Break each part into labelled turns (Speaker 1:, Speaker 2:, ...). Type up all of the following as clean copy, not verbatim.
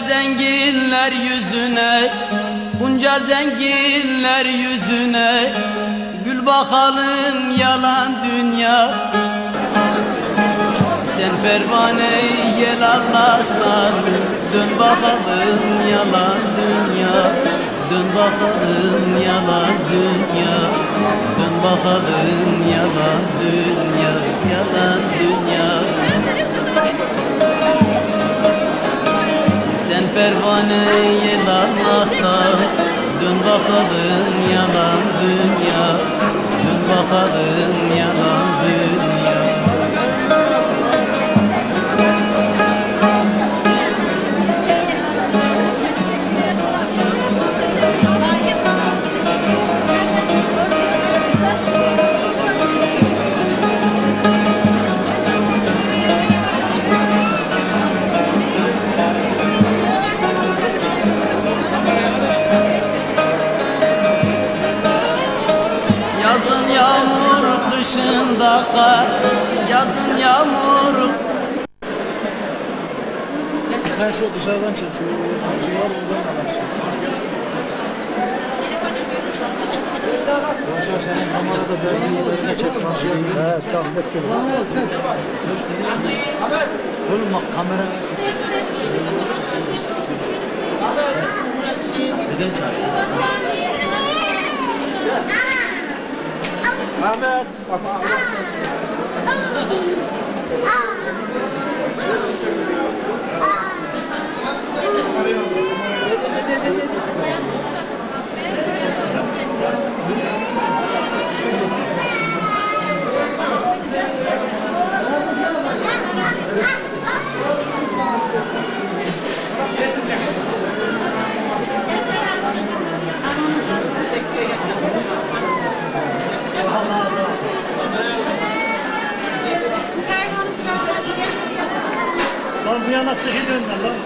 Speaker 1: zenginler yüzüne, bunca zenginler yüzüne, gül bakalım yalan dünya. Sen pervane gel Allah'tan, dön bakalım yalan dünya. Dön bakalım yalan dünya, dön bakalım yalan dünya, yalan dünya. Sen pervane gel Allah'tan, dön bakalım yalan dünya, dön bakalım yalan dünya. Yazın yağmur, kışında kar, yazın yağmur.
Speaker 2: Her şey dışarıdan çekiyor. Her şey var buradan da Başar senin kamerada verdiğin çek karşıya. Evet, tamam, çek. Çek. Oğlum bak kamera. Neden çağırıyor? Ahmet, baba. Lan bu yana sıkı döndün lan.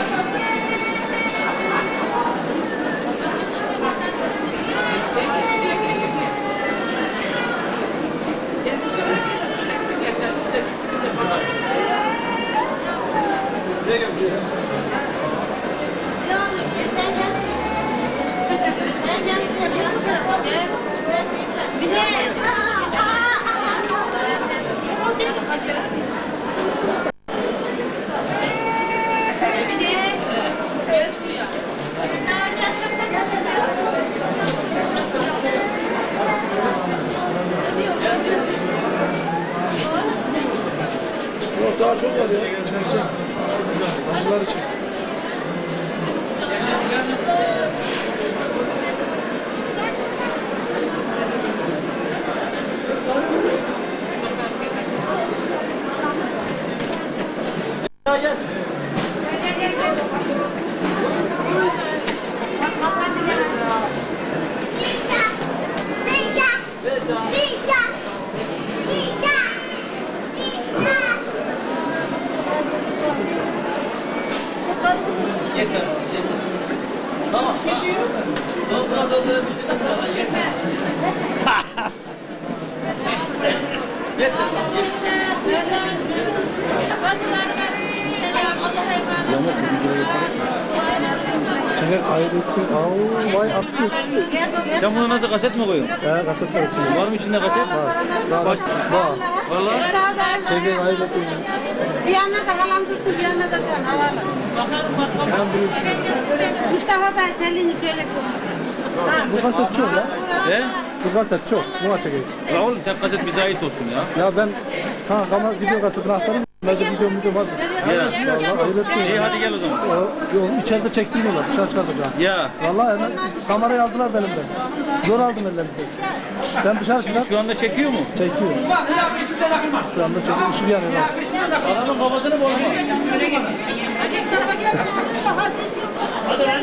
Speaker 2: Yok daha çok var ya. Çekeceğim. Bunları çek. Gel.
Speaker 1: Yeter. Tamam. Doldura yeter. Yeter.
Speaker 2: Çeker kaybettim. Vay aktı.
Speaker 3: Sen bunu nasıl kaset mi koyuyorsun?
Speaker 2: Kasetler içinde.
Speaker 3: Var mı içinde kaset?
Speaker 2: Var. Var.
Speaker 3: Vallahi.
Speaker 2: Çeker kaybettim.
Speaker 4: Bir yana da kalan tuttu, bir yana da sen havalı.
Speaker 2: Ben bunu için.
Speaker 4: Mustafa da telini şöyle koymuşlar.
Speaker 2: Bu kaset çok ya.
Speaker 3: He?
Speaker 2: Bu kaset çok. Buna çekeriz.
Speaker 3: La oğlum tek kaset bize ait olsun ya.
Speaker 2: Ya ben sana kamera video kasetini aktarım. Ben de video hazır.
Speaker 3: Ya.
Speaker 2: Vallahi ayıp ettim.
Speaker 3: İyi hadi gel o zaman.
Speaker 2: Yok içeride çektiğim dışarı çıkartacağım.
Speaker 3: Ya.
Speaker 2: Vallahi hemen kamerayı aldılar elimden. Zor aldım elimden. Sen dışarı çıkar.
Speaker 3: Şu anda çekiyor mu?
Speaker 2: Çekiyor. Şu anda çekiyor. Işık yanıyor.
Speaker 3: Adamın babasını bozma. Hadi lan.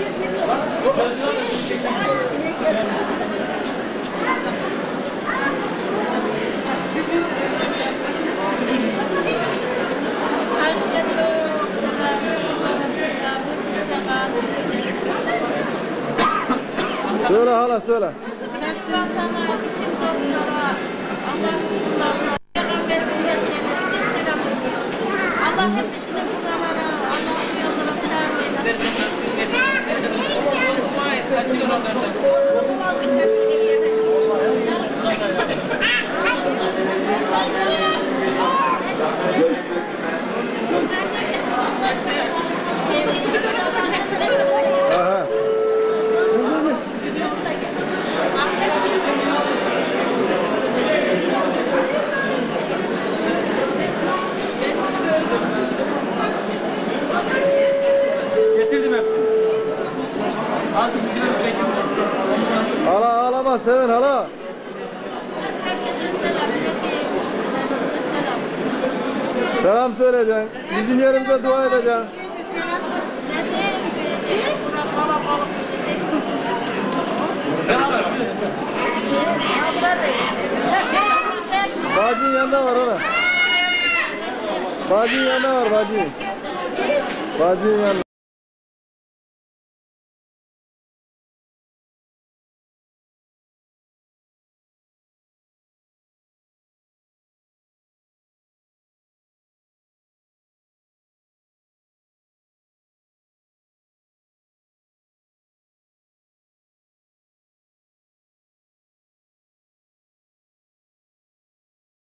Speaker 2: Söyle hala söyle.
Speaker 4: Allah hepsini buralara, Allah'ın yoluna çağırmayın.
Speaker 2: Aha.
Speaker 3: Getirdim hepsini.
Speaker 1: Az gidiyorum çekim.
Speaker 2: Hala ağlama Seven hala. Selam söyleyeceksin. Bizim yerimize dua edeceksin. Bacının yanında var ona. Bacının yanında var bacı. Bacının yanında.